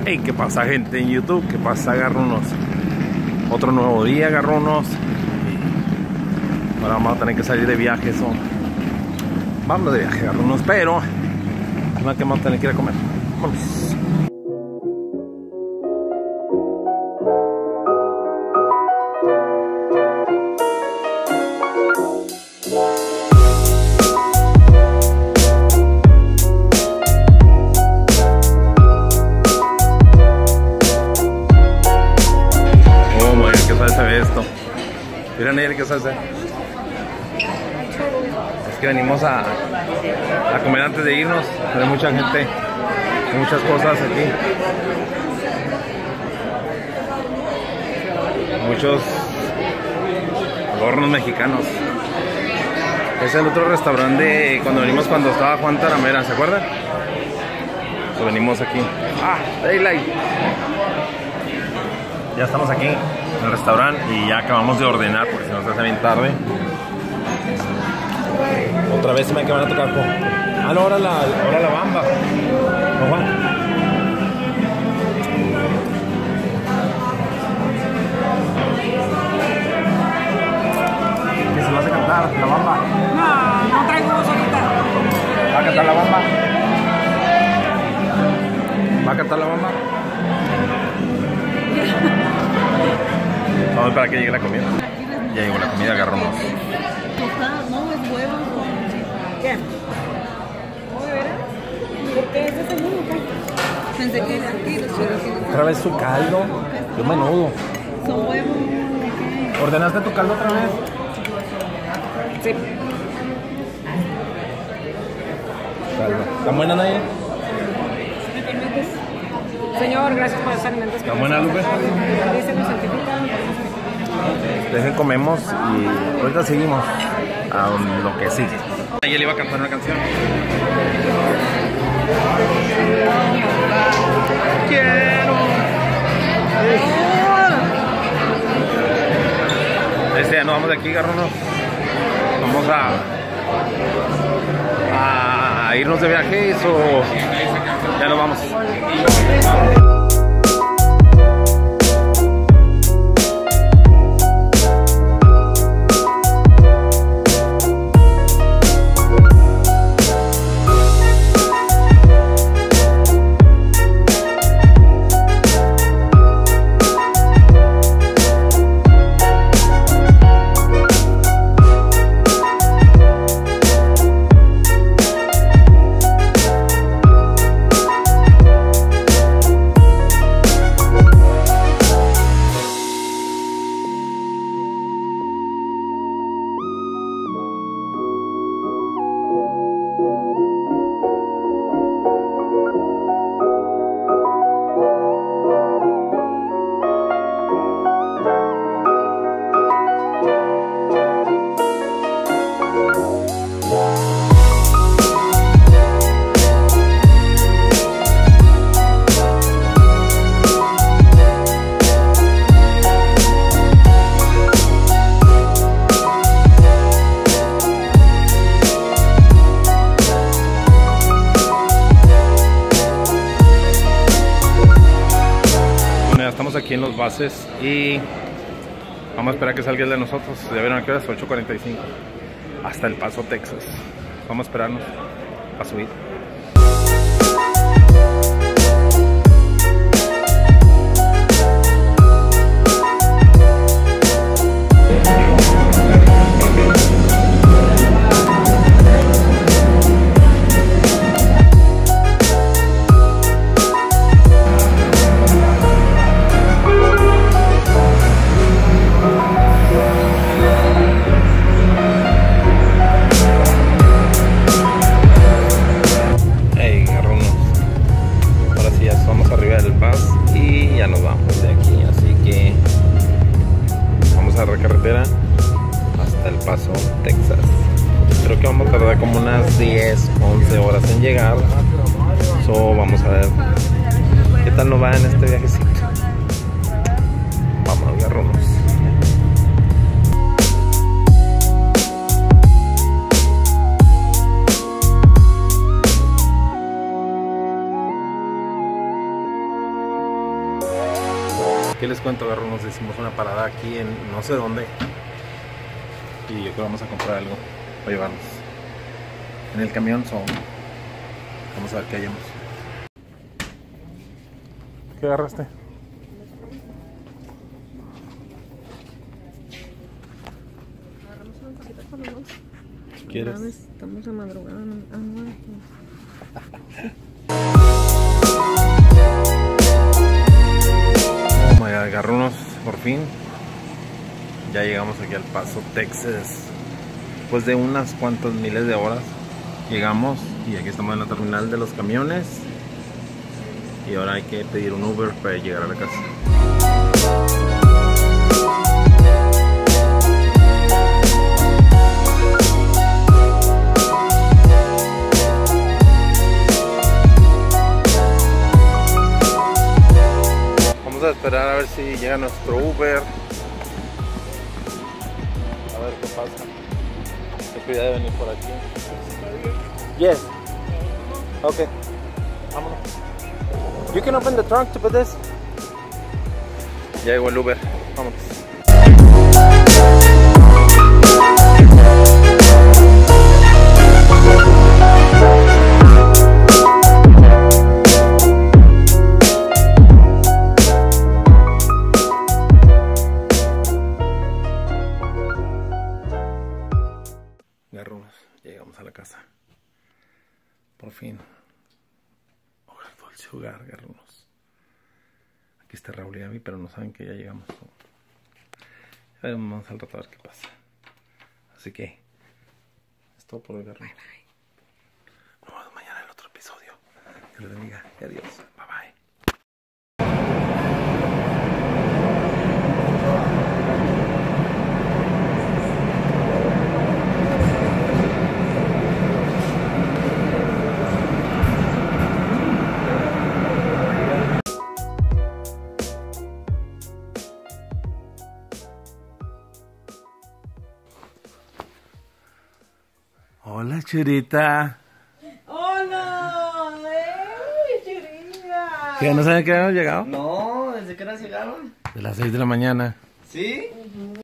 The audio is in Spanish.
Hey, ¿qué pasa, gente en YouTube? ¿Qué pasa, garrunos? Otro nuevo día, garrunos. Ahora vamos a tener que salir de viaje, eso. Vamos de viaje, garrunos, pero no es que vamos a tener que ir a comer. Vamos. Esto. Miren, Nayeli, ¿qué se hace? Es que venimos a comer antes de irnos. Hay mucha gente, hay muchas cosas aquí. Muchos hornos mexicanos. Es el otro restaurante cuando venimos, cuando estaba Juan Taramera, ¿se acuerdan? Pues venimos aquí. Daylight. Ya estamos aquí en el restaurante y ya acabamos de ordenar porque si no se hace bien tarde. Otra vez se me acaban a tocar con... no, ahora la bamba. ¿No, Juan? ¿Qué se lo hace cantar? ¿La bamba? No traigo voz ahorita. ¿Va a cantar la bamba? ¿Va a cantar la bamba? Vamos para que llegue la comida. Ya llegó la comida, agarramos. No, es huevo con... ¿Qué? ¿Cómo de veras? ¿Por qué es ese menú? Pensé que era aquí, los churros. Otra vez su caldo. Qué menudo. Son huevos. ¿Ordenaste tu caldo otra vez? Sí. Caldo. ¿Está buena, Naya? ¿Me permites? Señor, gracias por los alimentos. ¿Está buena, Lupe? Dice los certificados. Dejen, comemos y ahorita seguimos a lo que sigue. Nayeli iba a cantar una canción. Quiero. Ya nos vamos de aquí, garronos. Vamos a irnos de viaje o ya nos vamos. Estamos aquí en los bases y vamos a esperar que salga el de nosotros. Ya vieron a qué hora es, 8:45 hasta El Paso, Texas. Vamos a esperarnos a subir. Y ya nos vamos de aquí, así que vamos a la carretera hasta El Paso, Texas. Creo que vamos a tardar como unas 10, 11 horas en llegar. Vamos a ver qué tal nos va en este viajecito. Vamos, agarramos. ¿Qué les cuento, garronos? Hicimos una parada aquí en no sé dónde. Y yo creo que vamos a comprar algo para llevarnos. En el camión son. Vamos a ver qué hallamos. ¿Qué agarraste? Agarramos una paquita con los dos. Si quieres. Estamos de madrugada. Oh my god, garronos, por fin. Ya llegamos aquí al Paso, Texas. Después de unas cuantas miles de horas llegamos y aquí estamos en la terminal de los camiones. Y ahora hay que pedir un Uber para llegar a la casa. Vamos a esperar a ver si llega nuestro Uber. A ver qué pasa. Ten cuidado de venir por aquí. Yes. Okay. Vámonos. You can open the trunk to put this. Ya llegó el Uber. Vámonos. Garrones, llegamos a la casa. Por fin. Hogar, dulce hogar, garrones. Aquí está Raúl y Abby, pero no saben que ya llegamos. Ya veremos al rato a ver qué pasa. Así que es todo por hoy, garrones. Nos vemos mañana en el otro episodio. Que les bendiga y adiós. Bye bye. Hola, Churita. ¡Hola! Churita! ¿Qué? ¿No saben que habíamos llegado? No, ¿desde qué hora llegaron? De las 6 de la mañana. ¿Sí?